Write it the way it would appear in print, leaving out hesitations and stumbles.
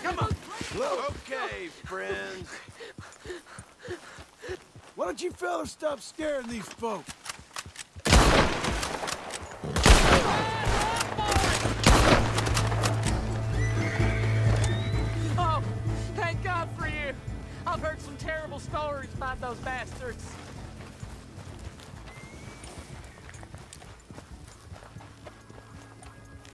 Come on. Okay, friends. Why don't you fellas stop scaring these folks? Oh, thank God for you. I've heard some terrible stories about those bastards.